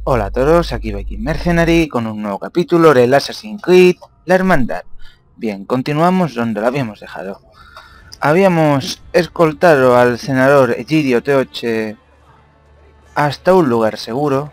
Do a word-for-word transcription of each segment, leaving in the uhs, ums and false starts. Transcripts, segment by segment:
Hola a todos, aquí Viking Mercenary con un nuevo capítulo del Assassin's Creed, La Hermandad. Bien, continuamos donde lo habíamos dejado. Habíamos escoltado al senador Egidio Teoche hasta un lugar seguro.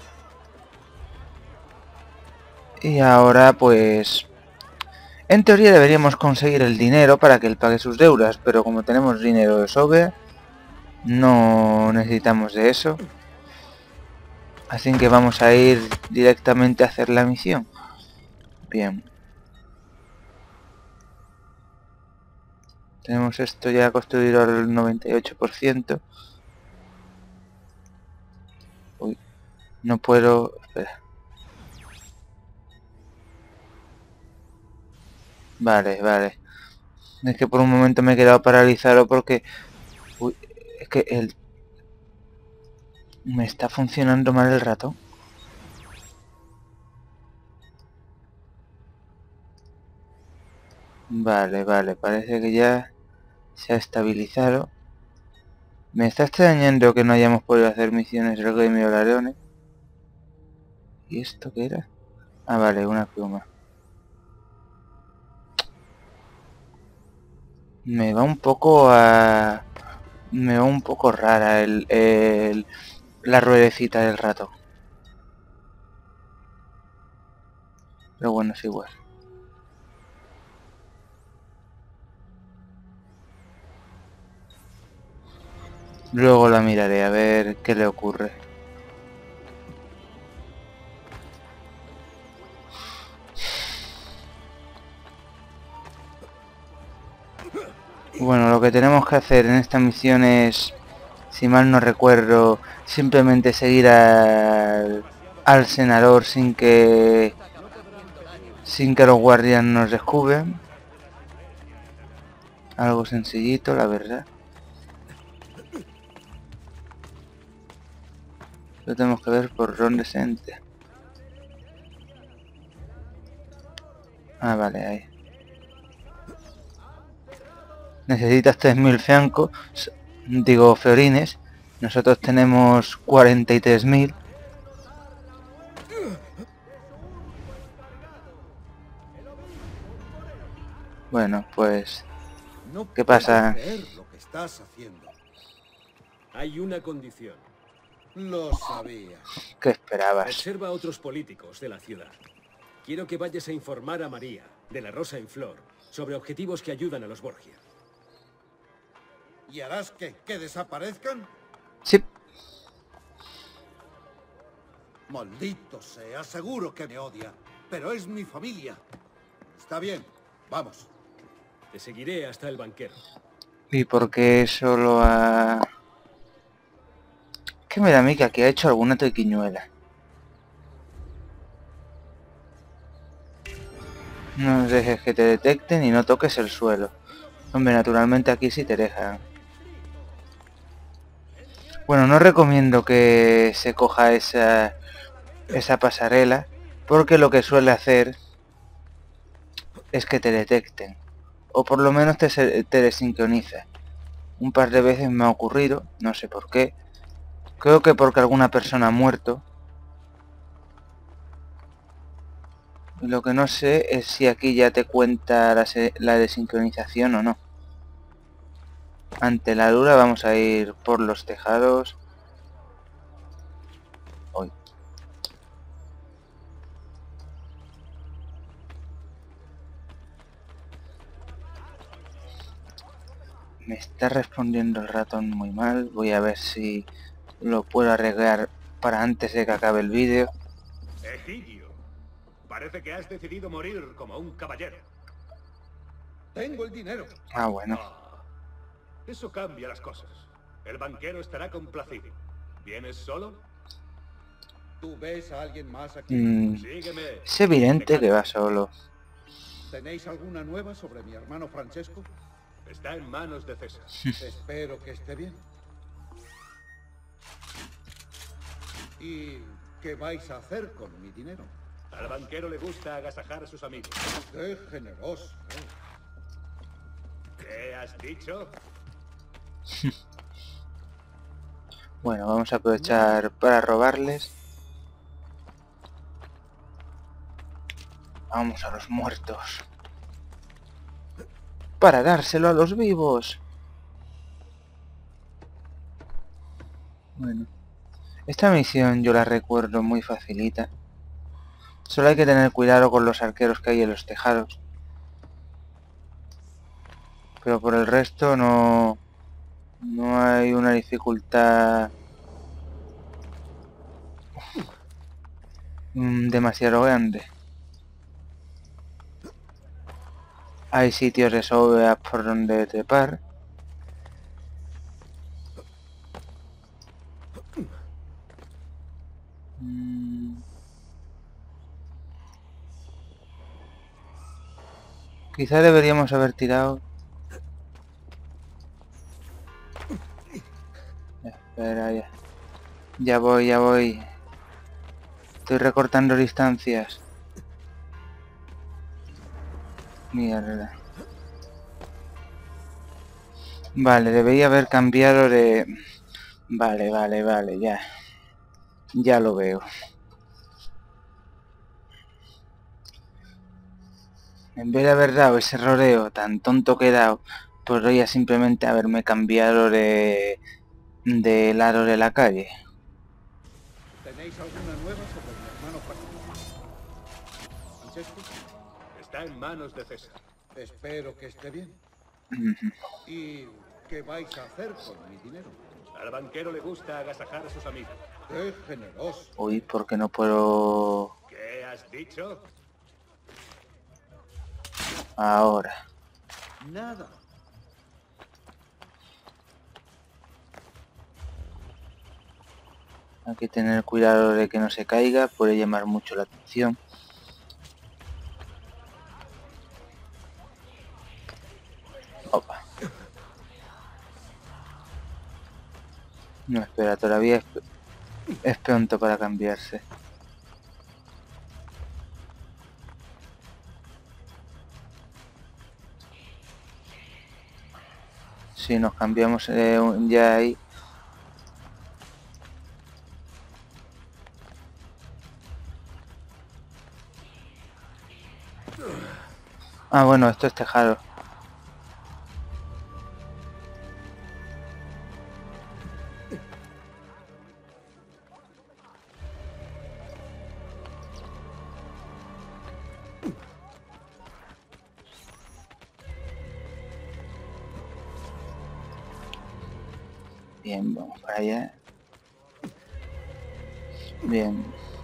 Y ahora pues... En teoría deberíamos conseguir el dinero para que él pague sus deudas, pero como tenemos dinero de sobra, no necesitamos de eso. Así que vamos a ir directamente a hacer la misión. Bien. Tenemos esto ya construido al noventa y ocho por ciento. Uy, no puedo... Espera. Vale, vale. Es que por un momento me he quedado paralizado porque... Uy, es que el... Me está funcionando mal el ratón. Vale, vale, parece que ya se ha estabilizado. Me está extrañando que no hayamos podido hacer misiones del gremio de Leones. ¿Y esto qué era? Ah, vale, una pluma. Me va un poco a... Me va un poco rara el, el... la ruedecita del ratón. Pero bueno, es igual. Luego la miraré a ver qué le ocurre. Bueno, lo que tenemos que hacer en esta misión es, si mal no recuerdo, simplemente seguir al, al senador sin que sin que los guardias nos descubran. Algo sencillito, la verdad. Lo tenemos que ver por dónde se entra. Ah, vale, ahí. Necesitas tres mil francos, digo florines. Nosotros tenemos cuarenta y tres mil. Bueno, pues... No ¿Qué puedo pasa? creer lo que estás haciendo. Hay una condición. Lo sabía. ¿Qué esperabas? Observa a otros políticos de la ciudad. Quiero que vayas a informar a María, de la Rosa en Flor, sobre objetivos que ayudan a los Borgia. ¿Y harás que, que desaparezcan? Sí. Maldito sea, seguro que me odia. Pero es mi familia. Está bien, vamos. Te seguiré hasta el banquero. ¿Y por qué solo ha...? ¿Qué me da a mí que aquí ha hecho alguna triquiñuela? No dejes que te detecten y no toques el suelo. Hombre, naturalmente aquí sí te dejan. Bueno, no recomiendo que se coja esa, esa pasarela, porque lo que suele hacer es que te detecten. O por lo menos te, te desincroniza. Un par de veces me ha ocurrido, no sé por qué. Creo que porque alguna persona ha muerto. Lo que no sé es si aquí ya te cuenta la, la desincronización o no. Ante la duda vamos a ir por los tejados. Hoy. Me está respondiendo el ratón muy mal. Voy a ver si lo puedo arreglar para antes de que acabe el vídeo. Egidio, parece que has decidido morir como un caballero. Tengo el dinero. Ah, bueno. Ah, eso cambia las cosas. El banquero estará complacido. ¿Vienes solo? ¿Tú ves a alguien más aquí? Mm, Sígueme. es evidente que va solo. ¿Tenéis alguna nueva sobre mi hermano Francesco? Está en manos de César. Espero que esté bien. ¿Y qué vais a hacer con mi dinero? Al banquero le gusta agasajar a sus amigos. ¡Qué generoso! ¿Qué has dicho? Bueno, vamos a aprovechar para robarles. Vamos a los muertos. Para dárselo a los vivos. Bueno. Esta misión yo la recuerdo muy facilita. Solo hay que tener cuidado con los arqueros que hay en los tejados. Pero por el resto no... No hay una dificultad... demasiado grande. Hay sitios de sobra por donde trepar. Mm. Quizá deberíamos haber tirado... Espera, ya. Ya voy, ya voy. Estoy recortando distancias. Mierda. Vale, debería haber cambiado de... Vale, vale, vale, ya. Ya lo veo. En vez de haber dado ese rodeo tan tonto que he dado, podría simplemente haberme cambiado de... de lado de la calle. ¿Tenéis alguna nueva sobre mi hermano particular? ¿Francesco? Está en manos de César. Espero que esté bien. ¿Y qué vais a hacer con mi dinero? Al banquero le gusta agasajar a sus amigos. ¡Qué generoso! Uy, ¿por qué no puedo...? ¿Qué has dicho? Ahora. Nada. Hay que tener cuidado de que no se caiga, puede llamar mucho la atención. Opa. No, espera, todavía es, es pronto para cambiarse. Si nos cambiamos eh, ya ahí... Ah, bueno, esto es tejado. Bien, vamos para allá. Bien.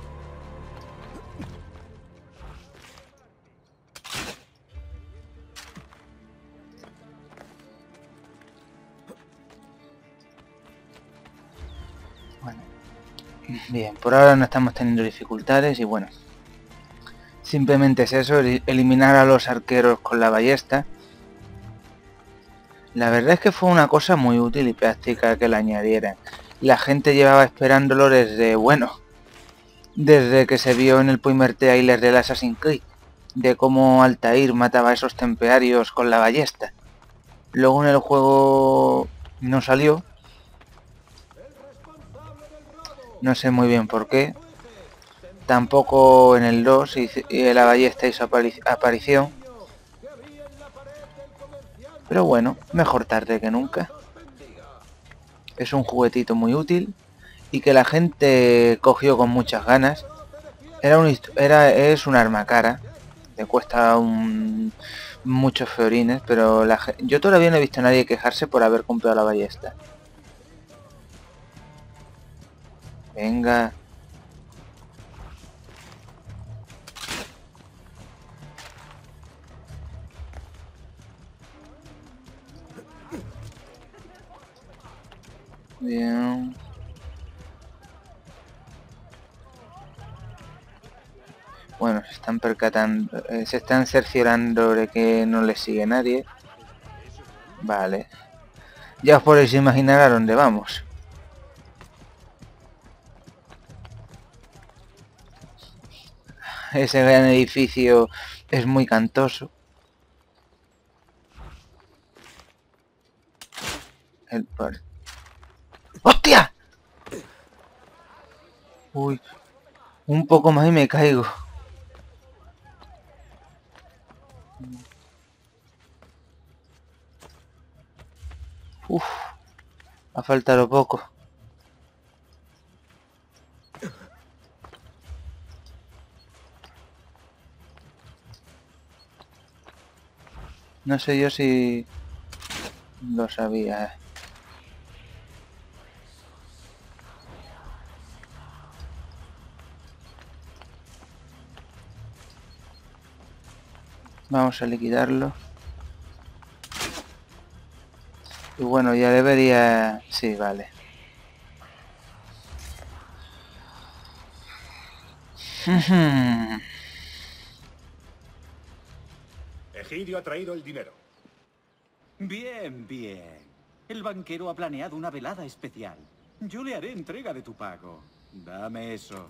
Bueno. Bien, por ahora no estamos teniendo dificultades y bueno. Simplemente es eso, eliminar a los arqueros con la ballesta. La verdad es que fue una cosa muy útil y práctica que la añadieran. La gente llevaba esperándolo desde, bueno, desde que se vio en el primer trailer del Assassin's Creed, de cómo Altair mataba a esos templarios con la ballesta. Luego en el juego no salió. No sé muy bien por qué. Tampoco en el dos y la ballesta hizo aparición. Pero bueno, mejor tarde que nunca. Es un juguetito muy útil y que la gente cogió con muchas ganas. Era un era es un arma cara, le cuesta un, muchos feorines, pero la, yo todavía no he visto a nadie quejarse por haber comprado la ballesta. Venga. Bien. Bueno, se están percatando, eh, se están cerciorando de que no les sigue nadie. Vale. Ya os podéis imaginar a dónde vamos. Ese gran edificio es muy cantoso. El par... ¡Hostia! Uy, un poco más y me caigo. Uf, ha faltado poco. No sé yo si lo sabía. eh. Vamos a liquidarlo. Y bueno, ya debería... Sí, vale. Egidio ha traído el dinero. Bien, bien. El banquero ha planeado una velada especial. Yo le haré entrega de tu pago. Dame eso.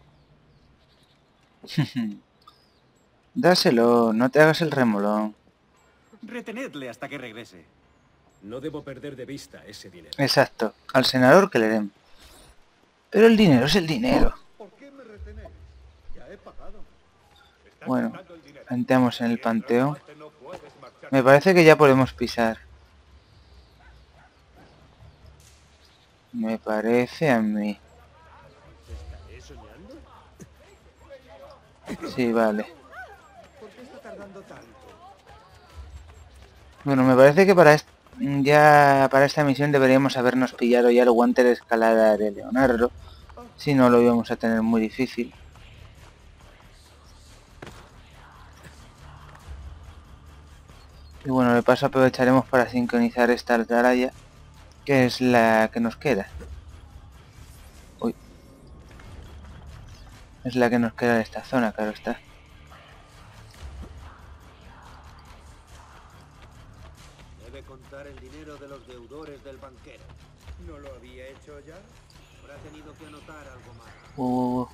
Dáselo, no te hagas el remolón. Retenedle hasta que regrese. No debo perder de vista ese dinero. Exacto, al senador que le den. Pero el dinero es el dinero. ¿Por qué me retenéis? Ya he pagado. Está Bueno, contando el dinero. entramos en el Mientras panteón. mate, no puedes marchar. Me parece que ya podemos pisar. Me parece a mí. ¿Estaré soñando? Sí, vale. ¿Por qué está tardando tanto? Bueno, me parece que para est- ya para esta misión deberíamos habernos pillado ya el guante de escalada de Leonardo. Si no, lo íbamos a tener muy difícil. Y bueno, de paso aprovecharemos para sincronizar esta atalaya, que es la que nos queda. Uy. Es la que nos queda de esta zona, claro está. Debe contar el dinero de los deudores del banquero. ¿No lo había hecho ya? Habrá tenido que anotar algo más. Uh.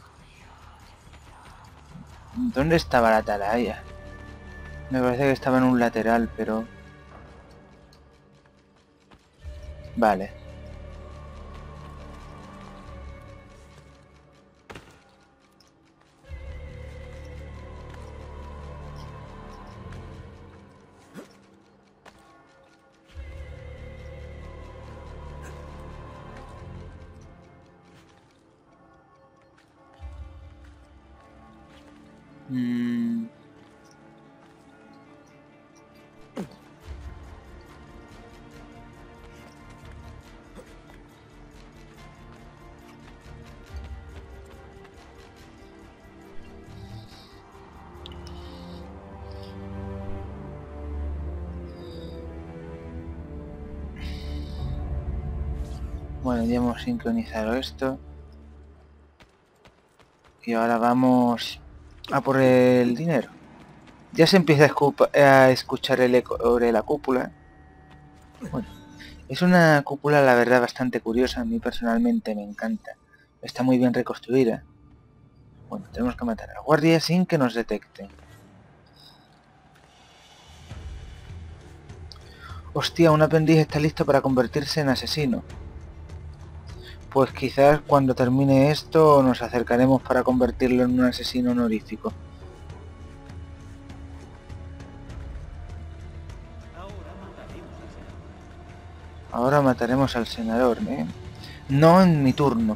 ¿Dónde estaba la atalaya? Me parece que estaba en un lateral, pero... Vale. Mm. Bueno, ya hemos sincronizado esto. Y ahora vamos a por el dinero. Ya se empieza a, escupa- a escuchar el eco de la cúpula. Bueno, es una cúpula la verdad bastante curiosa. A mí personalmente me encanta. Está muy bien reconstruida. Bueno, tenemos que matar a guardia sin que nos detecten. Hostia, un aprendiz está listo para convertirse en asesino. Pues quizás cuando termine esto nos acercaremos para convertirlo en un asesino honorífico. Ahora mataremos al senador, ¿eh? No en mi turno.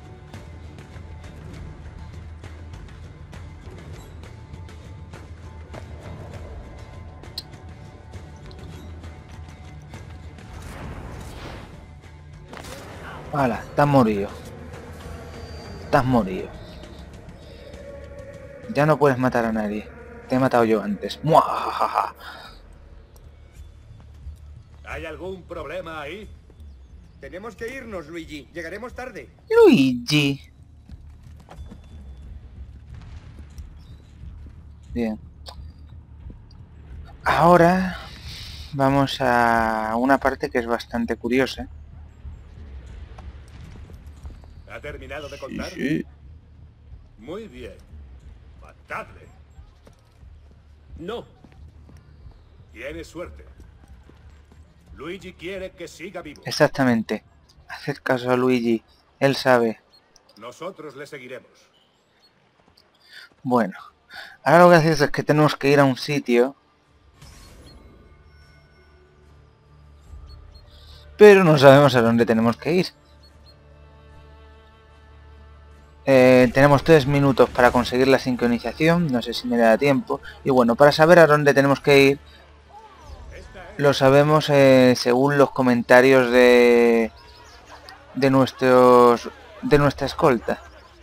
Hala, estás morido. Estás morido. Ya no puedes matar a nadie. Te he matado yo antes. ¡Muajajaja! ¿Hay algún problema ahí? Tenemos que irnos, Luigi. Llegaremos tarde. Luigi. Bien. Ahora vamos a una parte que es bastante curiosa. ¿Ha terminado de contar? Sí. Muy bien. Matadle. No. Tienes suerte. Luigi quiere que siga vivo. Exactamente. Haced caso a Luigi. Él sabe. Nosotros le seguiremos. Bueno. Ahora lo que haces es que tenemos que ir a un sitio pero no sabemos a dónde tenemos que ir. Eh, tenemos tres minutos para conseguir la sincronización, no sé si me da tiempo. Y bueno, para saber a dónde tenemos que ir, lo sabemos eh, según los comentarios de de nuestros de nuestra escolta.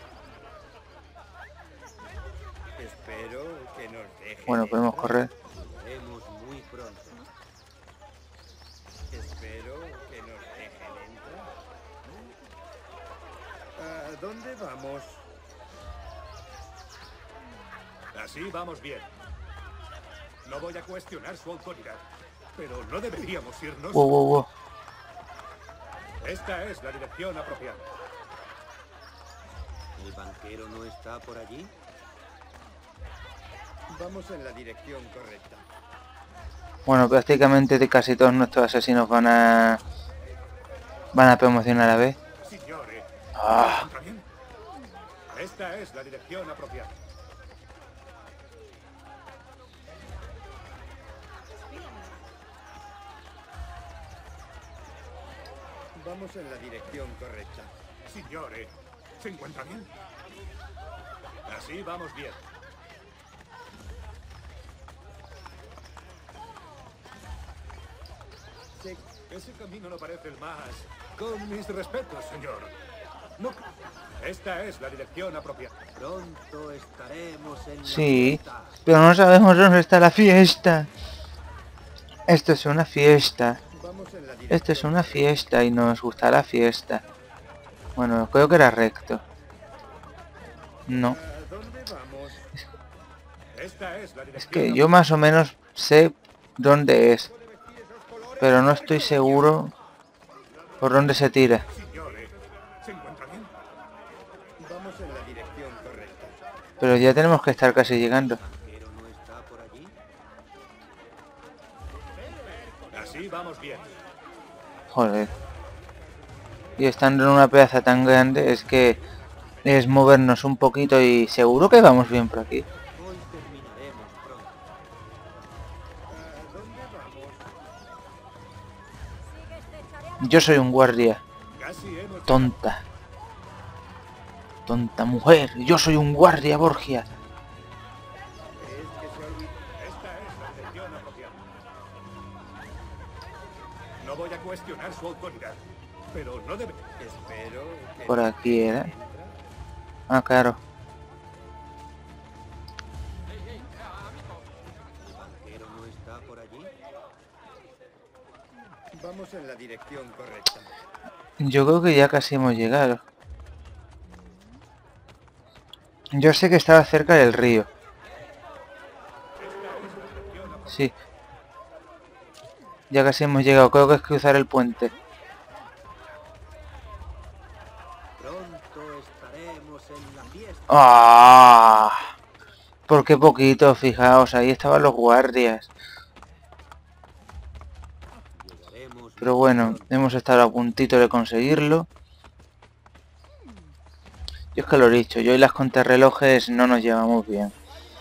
Espero que nos dejen Bueno, podemos entrar. correr. Lo haremos muy pronto. Espero que nos dejen entrar. ¿A dónde vamos? Así vamos bien. No voy a cuestionar su autoridad, pero no deberíamos irnos. Wow, wow, wow. Esta es la dirección apropiada. ¿El banquero no está por allí? Vamos en la dirección correcta. Bueno, prácticamente de casi todos nuestros asesinos van a van a promocionar a la vez. Señores, Ah. ¿me encuentra bien? Esta es la dirección apropiada. Vamos en la dirección correcta. Señores, ¿se encuentra bien? Así vamos bien. Se- Ese camino no parece el más... Con mis respetos, señor. No. Esta es la dirección apropiada. Pronto estaremos en la Sí, fiesta. pero no sabemos dónde está la fiesta. Esto es una fiesta. Vamos en la dirección Esto es una correcta. fiesta y nos gusta la fiesta. Bueno, creo que era recto. No, ¿A dónde vamos? Esta es la dirección es que yo más o menos sé dónde es, pero no estoy seguro por dónde se tira. Señores, ¿se encuentra bien? Vamos en la dirección correcta. Pero ya tenemos que estar casi llegando. ¿Pero no está por allí? Así vamos bien. Joder. Y estando en una plaza tan grande es que es movernos un poquito y seguro que vamos bien por aquí. Hoy terminaremos pronto. ¿A dónde vamos? Yo soy un guardia. Casi hemos... Tonta. Tonta mujer. Yo soy un guardia, Borgia. Es que se olvidó. Esta es la dirección apropiada. No voy a cuestionar su autoridad, pero no debe... Espero que Por nos aquí dejen era. entrar. Ah, claro. ¿El banquero no está por allí? Vamos en la dirección correcta. Yo creo que ya casi hemos llegado. Yo sé que estaba cerca del río. Sí. Ya casi hemos llegado. Creo que es cruzar el puente. Pronto estaremos en la fiesta. ¡Ah! ¿Por qué poquito? Fijaos, ahí estaban los guardias. Llegaremos Pero muy bueno, pronto. hemos estado a puntito de conseguirlo. Yo es que lo he dicho, yo y las contrarrelojes no nos llevamos bien.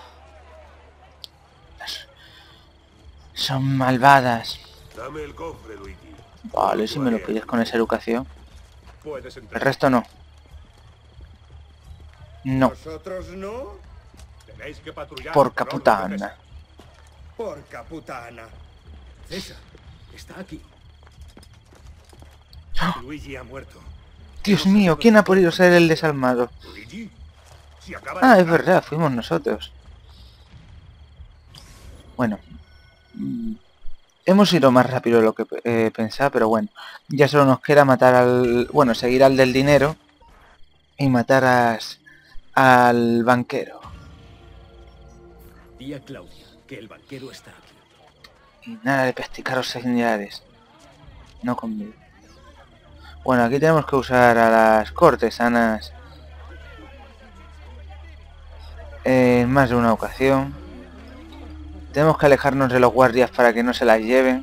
Son malvadas. Dame el cofre, Luigi. Vale, si me lo pides con esa educación. Puedes El entrar. resto no. No, ¿Nosotros no? Tenéis que patrullar. por orden de caputana. César. Por caputana. César, está aquí. Luigi ha muerto. Dios mío, ¿quién ha podido ser el desalmado? Luigi, si acaba Ah, de es llegar. verdad, fuimos nosotros. Bueno. mm, Hemos ido más rápido de lo que eh, pensaba, pero bueno. Ya solo nos queda matar al... Bueno, seguir al del dinero. Y matar a, al banquero. Di a Claudia que el banquero está aquí. Y nada de practicar señales. No conmigo. Bueno, aquí tenemos que usar a las cortesanas. En más de una ocasión. Tenemos que alejarnos de los guardias para que no se las lleven.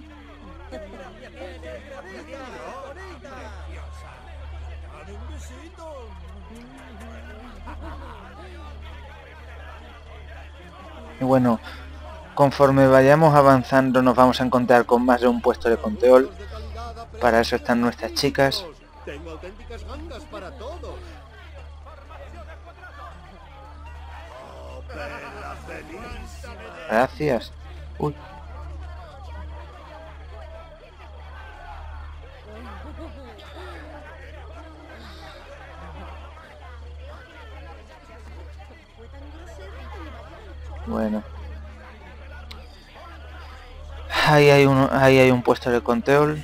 Y bueno, conforme vayamos avanzando nos vamos a encontrar con más de un puesto de control. Para eso están nuestras chicas. Tengo auténticas gangas para todos. Gracias. Uy. Bueno. Ahí hay un, ahí hay un puesto de control.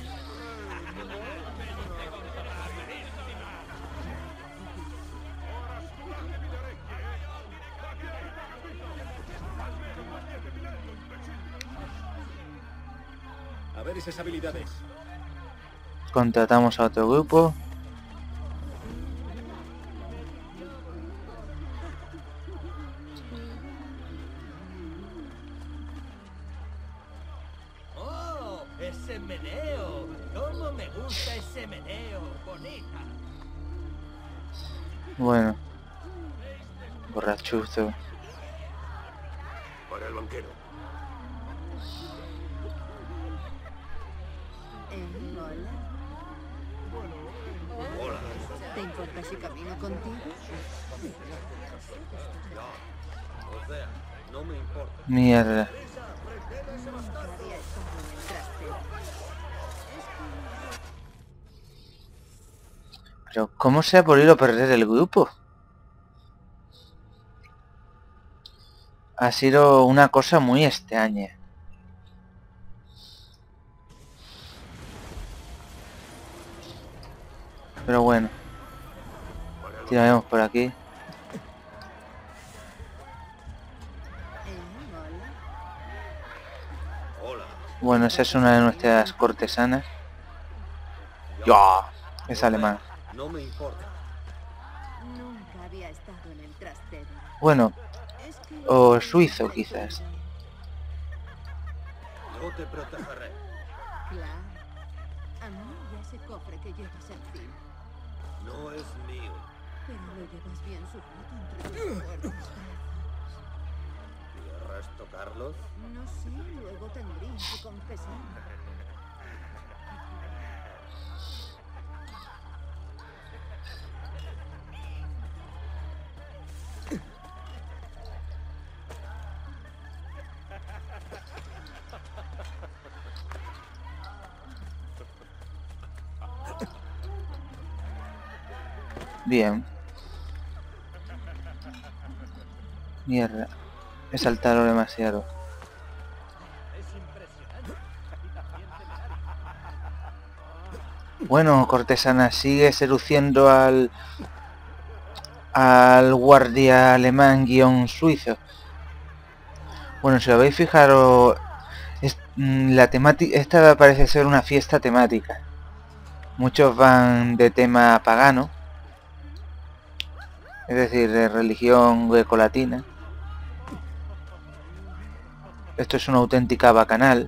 A ver esas habilidades. Contratamos a otro grupo. ¡Oh! ¡Ese meneo! ¡Cómo me gusta ese meneo! ¡Bonita! Bueno. Borrachuzo. Para el banquero. Eh, hola. Hola. ¿Te importa si camino contigo? O sea, no me importa. Mierda. Había estado en el trastero. Pero ¿cómo se ha podido perder el grupo? Ha sido una cosa muy extraña. Pero bueno. Tiraremos por aquí. Eh, hola. Hola. Bueno, esa es una de nuestras cortesanas. ¡Ya! Es alemán. No me importa. Nunca había estado en el trastero. Bueno, Es que... o suizo quizás. Yo te protegeré. Claro. A mí y a ese cofre que llevas encima. No es mío. Pero lo llevas bien sujeto entre tus fuertes brazos. ¿Querrás tocarlos? No sé, luego tendría que confesar. Bien. Mierda. He saltado demasiado. Bueno, cortesana, sigue seduciendo al al guardia alemán guión suizo. Bueno, si lo habéis fijado, es, la temática, esta parece ser una fiesta temática. Muchos van de tema pagano, es decir, de religión grecolatina. Esto es una auténtica bacanal.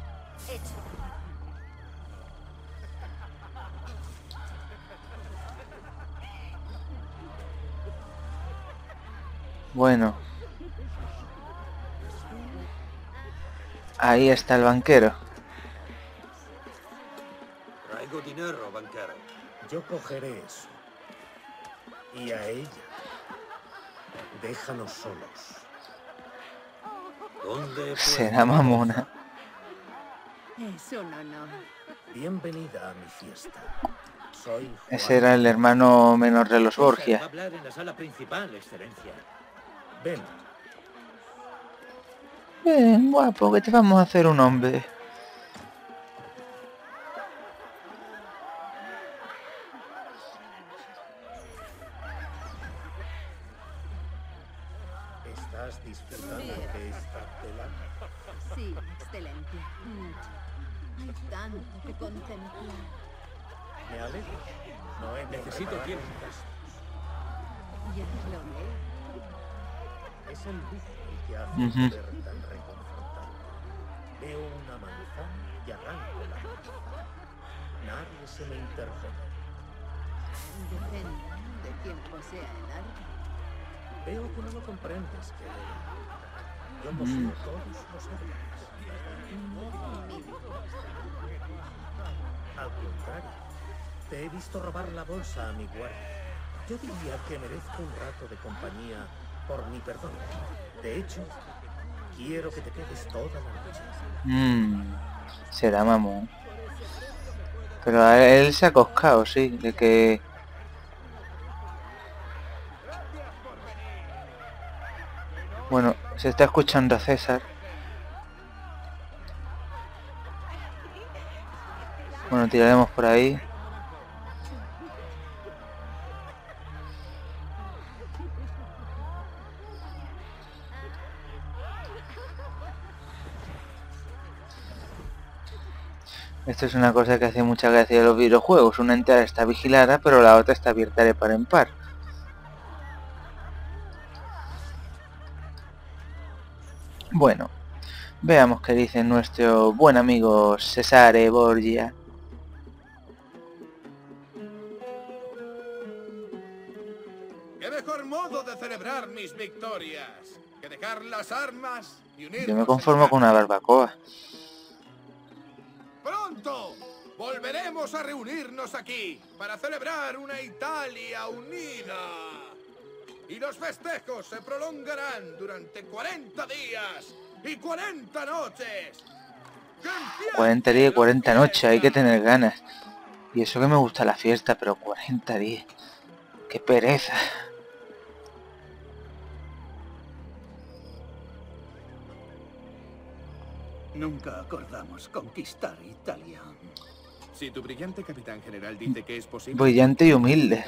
Bueno. Ahí está el banquero. Traigo dinero, banquero. Yo cogeré eso. Y a ella. Déjanos solos. ¿Dónde puedo? Será mamona. Es un honor. Bienvenida a mi fiesta. Soy Juan. Ese era el hermano menor de los Va a Borgia. hablar en la sala principal, excelencia. Ven. Bien, guapo, que te vamos a hacer un hombre. ¿Estás disfrutando de esta tela? Sí, excelencia. Mucho. Hay tanto que contemplar. Me alegro. No he Necesito tiempo. Ya lo veo. Es el lujo el que hace Ujú. este ver tan reconfortante. Veo una manzana y arranco la manzana. Nadie se me interpone. Depende de quién posea el árbol. Veo que no lo comprendes, querido. Yo poseo todos los árboles. Al contrario, te he visto robar la bolsa a mi guardia. Yo diría que merezco un rato de compañía por mi perdón. De hecho, quiero que te quedes toda la noche. Mmm, será mamón. Pero a él se ha coscado, sí, de que... Bueno, se está escuchando a César. Bueno, tiraremos por ahí. Esto es una cosa que hace mucha gracia de los videojuegos. Una entidad está vigilada, pero la otra está abierta de par en par. Bueno, veamos qué dice nuestro buen amigo Cesare Borgia. ¿Qué mejor modo de celebrar mis victorias que dejar las armas y unirnos? Yo me conformo con una barbacoa. ¡Pronto! Volveremos a reunirnos aquí para celebrar una Italia unida. Y los festejos se prolongarán durante cuarenta días y cuarenta noches. cuarenta días y cuarenta noches, hay que tener ganas. Y eso que me gusta la fiesta, pero cuarenta días. ¡Qué pereza! Nunca acordamos conquistar Italia. Si tu brillante capitán general dice que es posible... Brillante y humilde.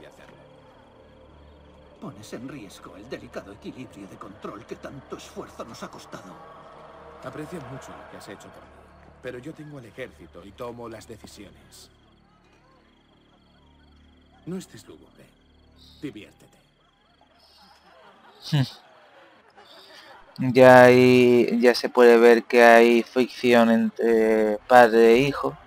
Pones en riesgo el delicado equilibrio de control que tanto esfuerzo nos ha costado. Aprecio mucho lo que has hecho por mí, pero yo tengo el ejército y tomo las decisiones. No estés lúgubre. Diviértete. Ya hay, ya se puede ver que hay fricción entre padre e hijo.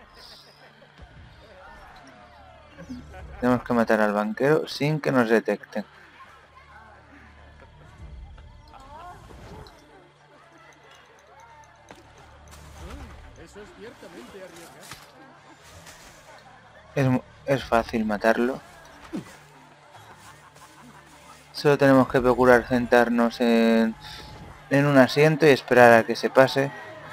Tenemos que matar al banquero sin que nos detecten. Es, es fácil matarlo. Solo tenemos que procurar sentarnos en, en un asiento y esperar a que se pase.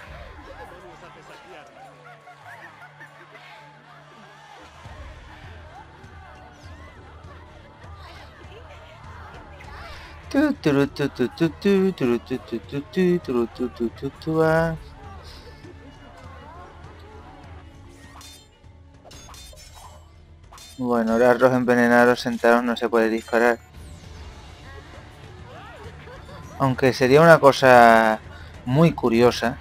Bueno, ahora arroz envenenado sentados no se puede disparar. Aunque sería una cosa muy curiosa.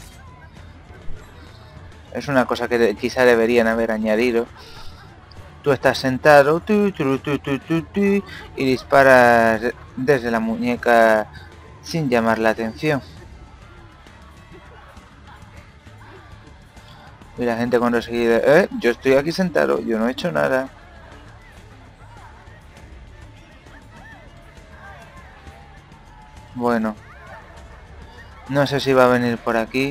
Es una cosa que de, quizá deberían haber añadido. Tú estás sentado tu, tu, tu, tu, tu, tu, y disparas desde la muñeca sin llamar la atención. Y la gente cuando se dice, eh, yo estoy aquí sentado, yo no he hecho nada. Bueno. No sé si va a venir por aquí.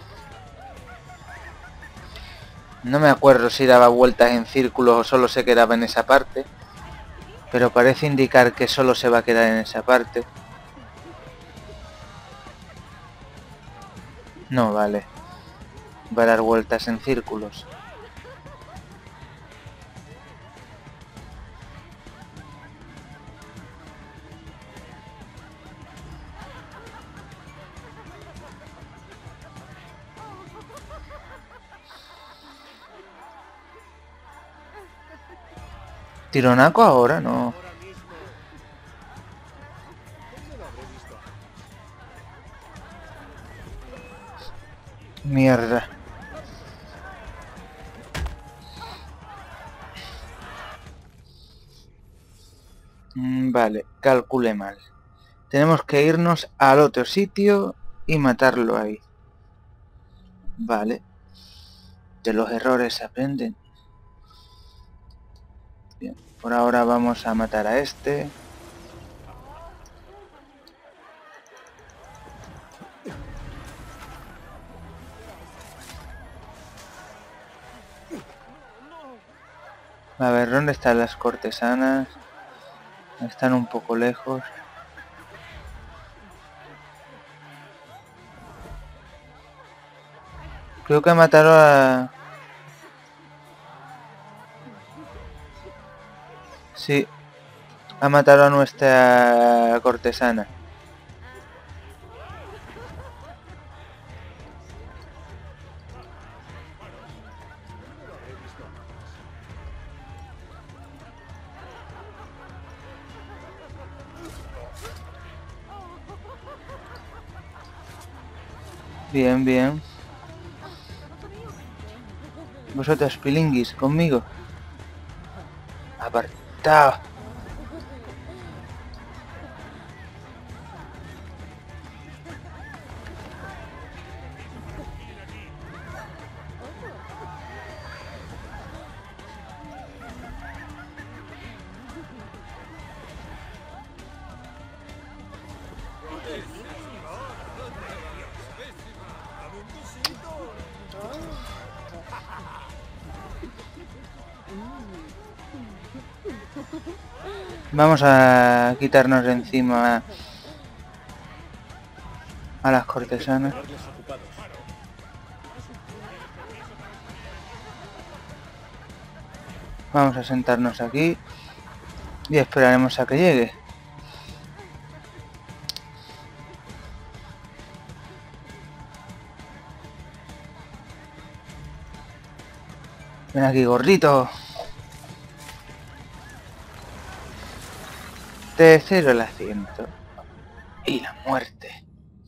No me acuerdo si daba vueltas en círculos o solo se quedaba en esa parte. Pero parece indicar que solo se va a quedar en esa parte. No, vale. Va a dar vueltas en círculos. Tironaco ahora, no. Mierda. Mm, vale, calculé mal. Tenemos que irnos al otro sitio y matarlo ahí. Vale. De los errores se aprenden. Bien, por ahora vamos a matar a este. A ver, ¿dónde están las cortesanas? Están un poco lejos. Creo que mataron a... Sí, ha matado a nuestra cortesana. Bien, bien. Vosotros, pilinguis, conmigo. Apartado. Vamos a quitarnos de encima a las cortesanas. Vamos a sentarnos aquí y esperaremos a que llegue. Ven aquí, gordito. Te cedo el asiento. Y la muerte.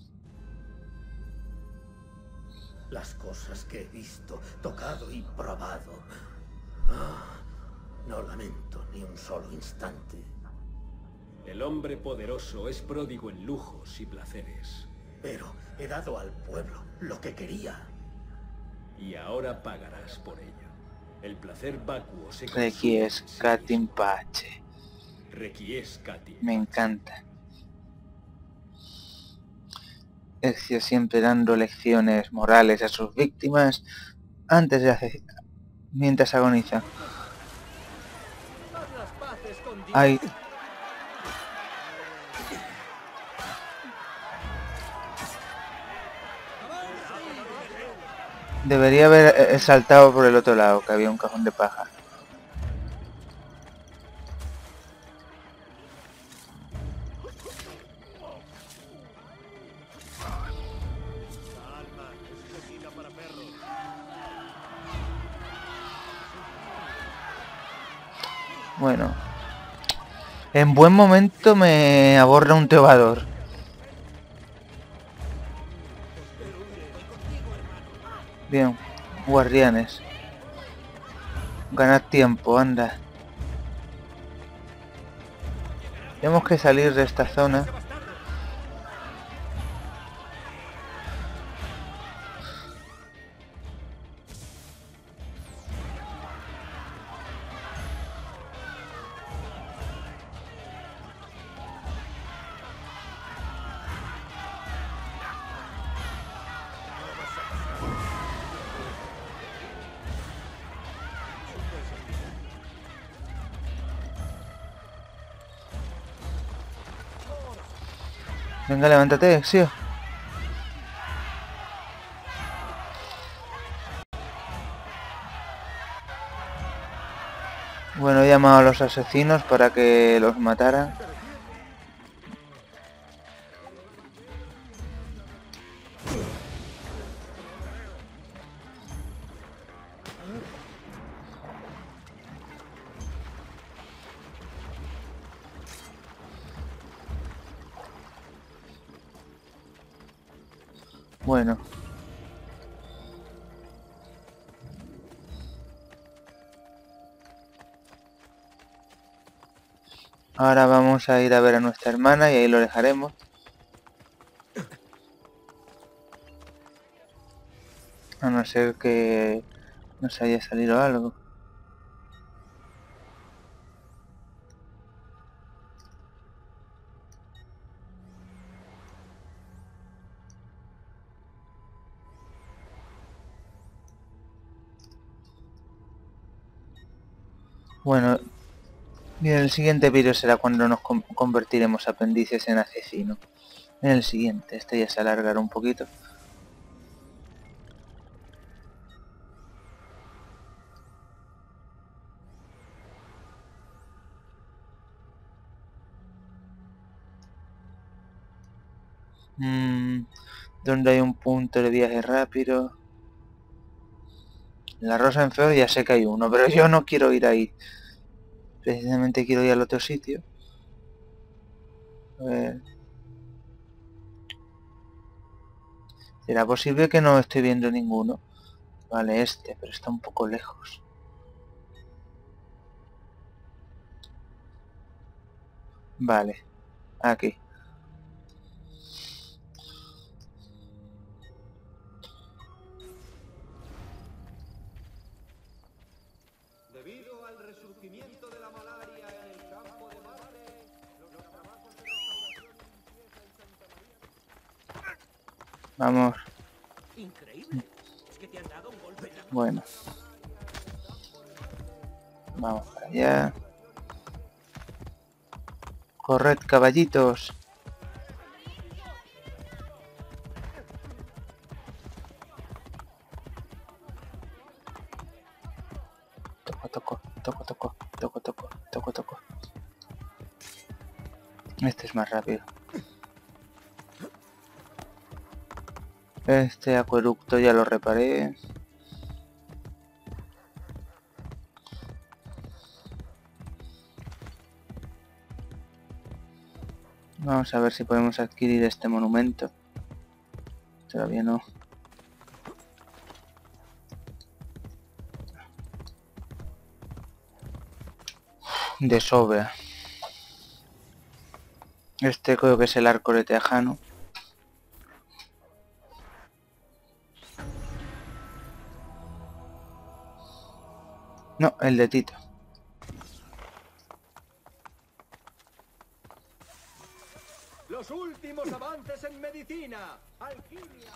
Las cosas que he visto, tocado y probado. Ah, no lamento ni un solo instante. El hombre poderoso es pródigo en lujos y placeres. Pero he dado al pueblo lo que quería. Y ahora pagarás por ello. El placer vacuo se consume Requiescat in pace. Requiescat in Me encanta. Ezio siempre dando lecciones morales a sus víctimas antes de hacer... mientras agoniza. Ay. Debería haber saltado por el otro lado, que había un cajón de paja. Bueno. En buen momento me aborda un tebador. Bien, guardianes. Ganad tiempo, anda. Tenemos que salir de esta zona. Venga, levántate, Ezio. Bueno, he llamado a los asesinos para que los mataran. Bueno. Ahora vamos a ir a ver a nuestra hermana y ahí lo dejaremos. A no ser que nos haya salido algo. Bueno, y en el siguiente vídeo será cuando nos con convertiremos aprendices en asesino. En el siguiente, este ya se alargará un poquito. Mm, donde hay un punto de viaje rápido. En la Rosa en Flor ya sé que hay uno, pero yo no quiero ir ahí. Precisamente quiero ir al otro sitio. A ver. ¿Será posible que no estoy viendo ninguno? Vale, este, pero está un poco lejos. Vale, aquí. Debido al resurgimiento de la malaria en el campo de Marte, los trabajos de restauración y limpieza en Santa María... Vamos. Increíble. Es que te han dado un golpe en la... Bueno. Vamos para allá. Corred, caballitos. Toco, toco, toco, toco, toco, toco, toco, toco. Este es más rápido. Este acueducto ya lo reparé. Vamos a ver si podemos adquirir este monumento. Todavía no. De sobra. Este creo que es el arco de Tejano. No, el de Tito. Los últimos avances en medicina. Alquimia.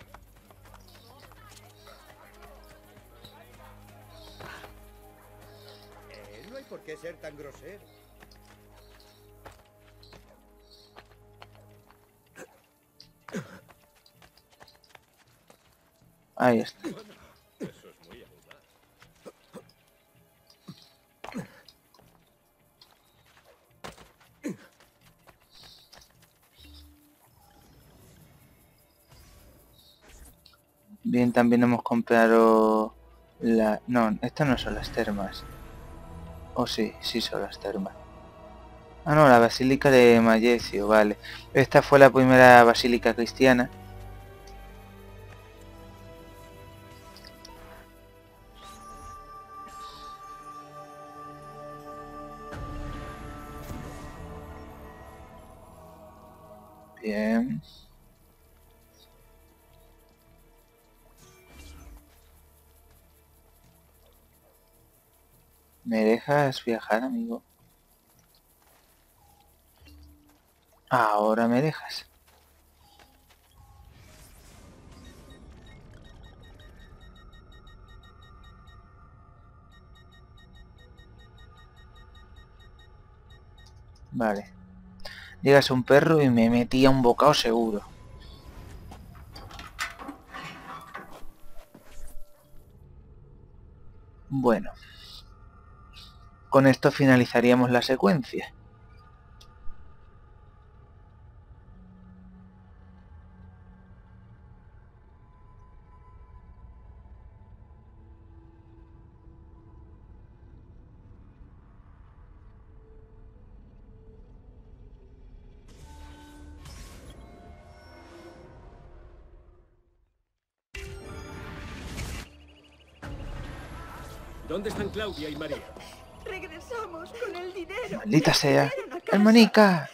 Eh, no hay por qué ser tan grosero. Ahí está. Bien, también hemos comprado la... No, estas no son las termas. Oh, sí, sí son las termas. Ah, no, la Basílica de Mallecio, vale. Esta fue la primera basílica cristiana. Bien. ¿Me dejas viajar, amigo? Ahora me dejas. Vale. Llegas un perro y me metía un bocado seguro. Bueno. Con esto finalizaríamos la secuencia. ¿Dónde están Claudia y María? Regresamos con el dinero. Maldita Ya sea. estuvieron a casa. ¡Hermanica!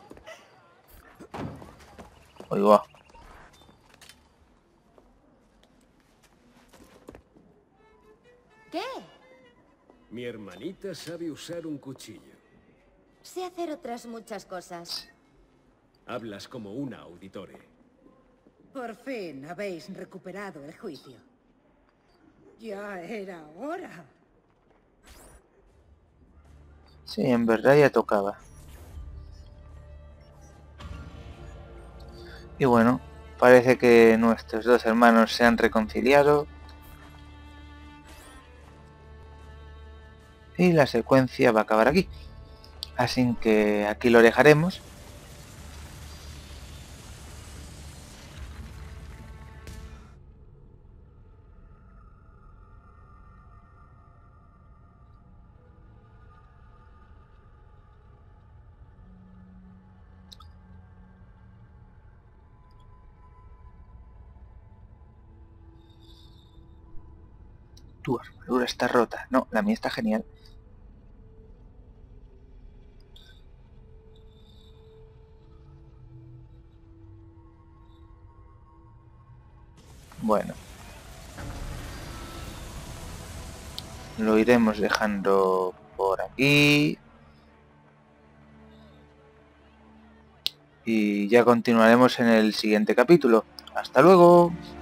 Oigo. ¿Qué? Mi hermanita sabe usar un cuchillo. Sé hacer otras muchas cosas. Hablas como una auditore. Por fin habéis recuperado el juicio. Ya era hora. Sí, en verdad ya tocaba. Y bueno, parece que nuestros dos hermanos se han reconciliado. Y la secuencia va a acabar aquí. Así que aquí lo dejaremos. Tu armadura está rota. No, la mía está genial. Bueno. Lo iremos dejando por aquí. Y ya continuaremos en el siguiente capítulo. ¡Hasta luego!